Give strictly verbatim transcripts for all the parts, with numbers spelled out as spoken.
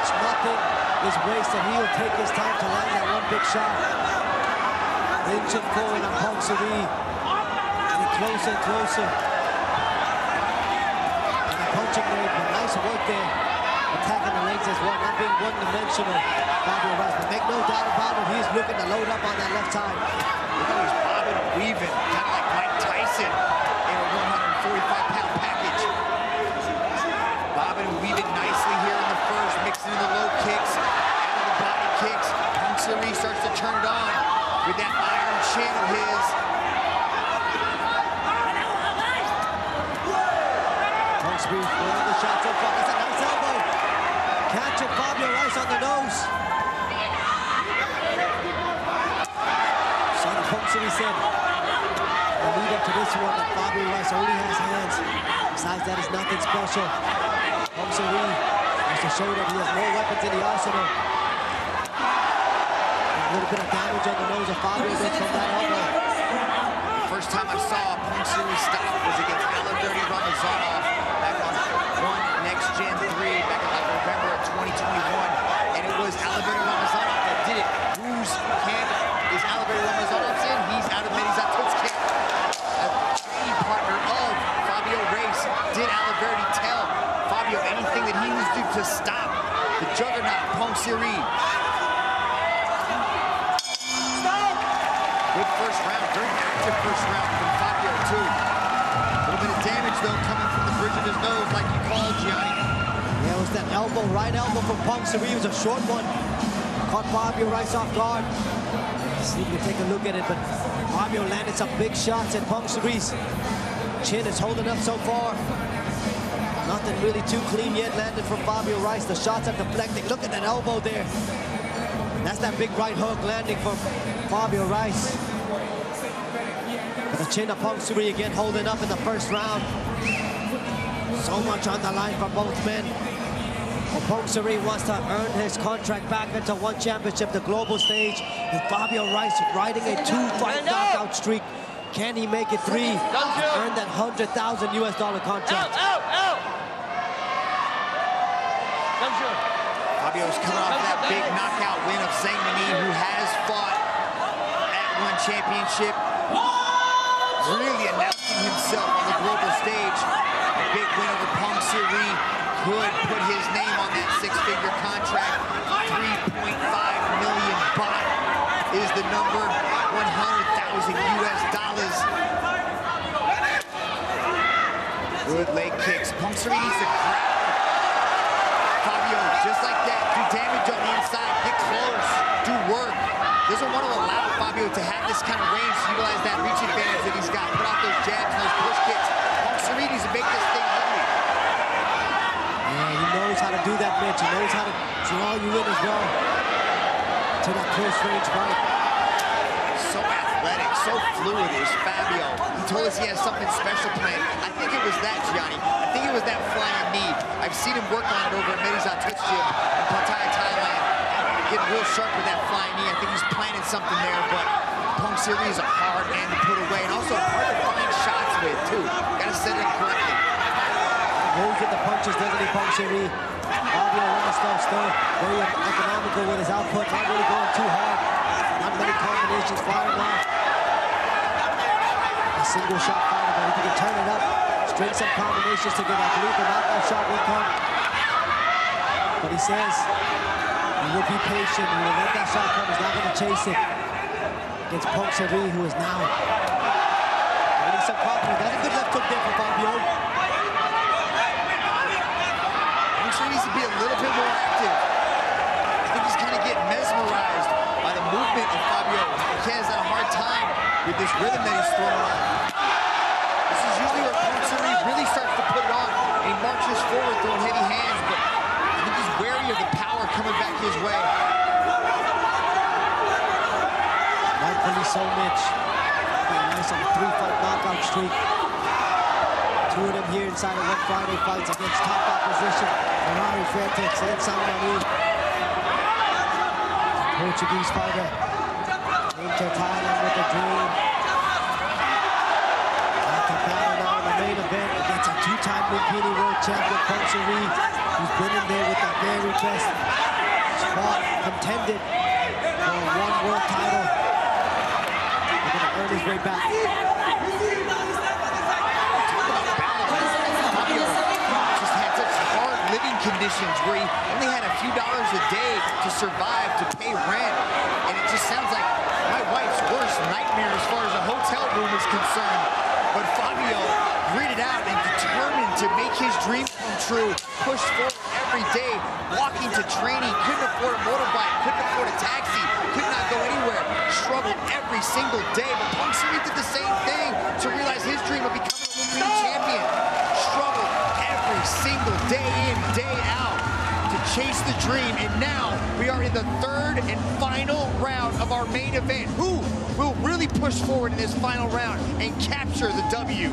nothing is wasted. He will take his time to land that one big shot. Inching forward on Pongsiri. Getting closer and closer. And the punching range, but nice work there. Attacking the legs as well, not being one-dimensional. Fabio Reis, but make no doubt about it, he's looking to load up on that left side. Look how he's bobbing and weaving, kind of like Mike Tyson in a one forty-five pound package. Bobbing and weaving nicely here in the first, mixing in the low kicks, out of the body kicks. Pongsiri starts to turn it on with that iron chin of his. Pongsiri throwing the shot so far. That's a nice elbow. Catching Fabio Reis on the nose. So Pongsiri said, the lead up to this one, that Fabio Reis only has hands. Besides that, it's nothing special. Pongsiri has to show that he has more weapons in the arsenal. A little bit of damage on the nose of Fabio did from that elbow. First time I saw Pongsiri stop was against Alberto Ramazanov back on One Next Gen three back in like November of twenty twenty-one, and it was Alberto Ramazanov that did it. Whose camp is Alberto Ramazanov's in? He's out of Medizatut's camp. A training partner of Fabio Reis. Did Alberto tell Fabio anything that he needs to do to stop the juggernaut Pongsiri? Good first round, very active first round from Fabio too. A little bit of damage though coming from the bridge of his nose, like you called, Gianni. Yeah, it was that elbow, right elbow from Pongsiri. It was a short one. Caught Fabio Reis off guard. See if you can take a look at it, but Fabio landed some big shots at Pongsiri's chin is holding up so far. Nothing really too clean yet landed from Fabio Reis. The shots are deflecting. Look at that elbow there. That's that big right hook landing from Fabio Reis. But the chin of Pongsiri again holding up in the first round. So much on the line for both men. Well, Pongsiri wants to earn his contract back into one championship, the global stage. And Fabio Reis riding a two-fight knockout streak. Can he make it three? Earn that one hundred thousand U S dollar contract. Out, out, out. Fabio's coming off that big knockout win of Zhang Mini, who has fought at one championship. Really announcing himself on the global stage. A big win over Pongsiri could put his name on that six-figure contract. three point five million baht is the number. one hundred thousand U S dollars. Good leg kicks. Pongsiri needs to grab Fabio just like that. Do damage on the inside. Get close. Do work. Doesn't want to allow Fabio to have this kind of range to utilize that reach advantage that he's got. Put off those jabs and those push kicks. Pongsiri needs to make this thing ugly. Yeah, he knows how to do that, Mitch. He knows how to draw you in as well to that close range fight. So athletic, so fluid is Fabio. He told us he has something special planned. I think it was that, Gianni. I think it was that flying knee. I've seen him work on it over at Medizatut's gym in Pattaya, Thailand. Getting real sharp with that flying knee. I think he's planning something there, but Pongsiri is a hard man to put away, and also hard to find shots with, too. Gotta set it up correctly. Moves with the punches, doesn't he, Pongsiri? Fabio Reis though still very economical with his output, not really going too hard. Not many combinations firing off. A single shot fighter, but if he can turn it up, string some combinations together, I believe the knockout shot will come. But he says he will be patient, he will let that shot come, he's not going to chase it. Against Pongsiri, who is now getting some confidence. That's a good left hook there for Fabio. Pongsiri needs to be a little bit more active. I think he's kind of getting mesmerized by the movement of Fabio. He has a hard time with this rhythm that he's throwing on. This is usually where Pongsiri really starts to put it on, and he marches forward throwing heavy hands, but I think he's wary of the power coming back his way. Rightfully so, Mitch. Being nice on a three-fight knockout streak. Two of them here inside of One Friday fights against top opposition. Ferrari Fairtex and Sangmani. Portuguese fighter into Thailand with a dream. Back to battle now in the main event against a two-time Lumpini World Champion, Pongsiri, who's been in there with the very best. Spot contended for one world title. He's going to earn his way back. Fabio just had such hard living conditions where he only had a few dollars a day to survive, to pay rent. And it just sounds like my wife's worst nightmare as far as a hotel room is concerned. But Fabio gritted out and determined to make his dream come true, pushed forward every day, walking to training, couldn't afford a motorbike, couldn't afford a taxi, could not go anywhere, struggled every single day. But Pongsiri did the same thing to realize his dream of becoming a Lumpini champion. Struggled every single day in, day out to chase the dream. And now we are in the third and final round of our main event. Who will really push forward in this final round and capture the W?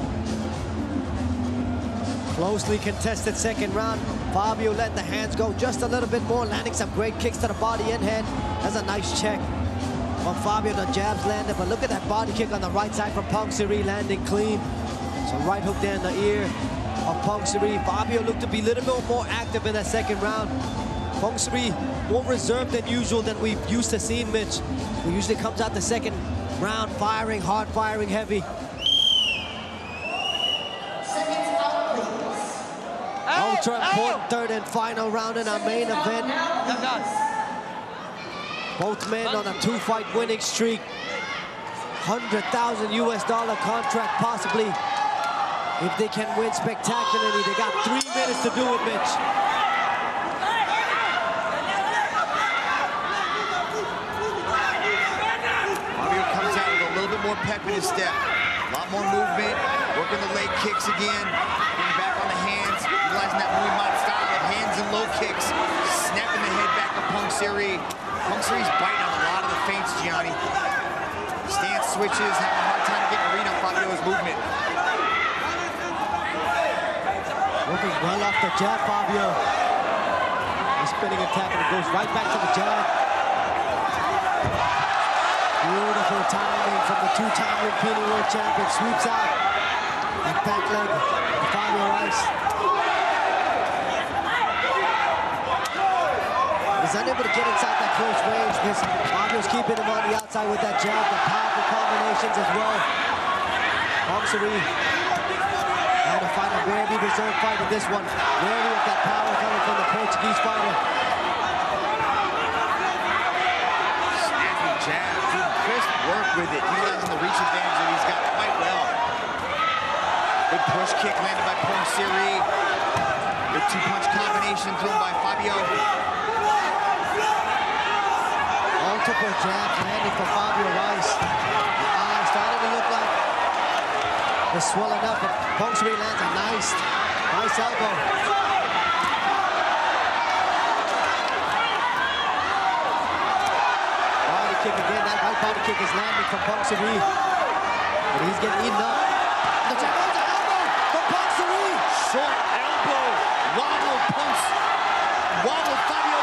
Closely contested second round. Fabio let the hands go just a little bit more, landing some great kicks to the body and head. That's a nice check from Fabio. The jabs landed, but look at that body kick on the right side from Pongsiri, landing clean. So right hook there in the ear of Pongsiri. Fabio looked to be a little bit more active in that second round. Pongsiri more reserved than usual than we've used to seeing Mitch. He usually comes out the second round firing, hard firing, heavy. Ultra important third and final round in our main event. Both men on a two-fight winning streak. one hundred thousand U S dollar contract possibly if they can win spectacularly. They got three minutes to do it, Mitch. Fabio comes out with a little bit more pep in his step. A lot more movement, working the leg kicks again, getting back on the hands, utilizing that Muay style of hands and low kicks, snapping the head back of Pongsiri. Pongsiri's biting on a lot of the feints, Gianni. Stance switches, having a hard time getting a read on Fabio's movement. Working well off the jab, Fabio. The spinning attack, and it goes right back to the jab. Beautiful timing from the two-time Lumpini World Champion. Sweeps out that back leg of Fabio Reis. He's unable to get inside that close range. This Fabio's keeping him on the outside with that jab, the powerful combinations as well. Pongsiri trying to find a very reserved fight in this one. Wary of that power coming from the Portuguese fighter. Snappy jab, doing crisp work with it, utilizing the reach advantage that he's got quite well. Good push kick landed by Pongsiri. Good two-punch combination thrown by Fabio. Multiple jabs landing for Fabio Reis. The eye starting to look like it's swelling up, but Pongsiri lands a nice, nice elbow. Body kick again. That right body kick is landing from Pongsiri, but he's getting eaten up. The jab, the elbow from Pongsiri. Short elbow, wobble, Pongs, wobble Fabio.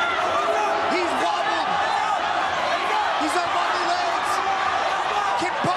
Can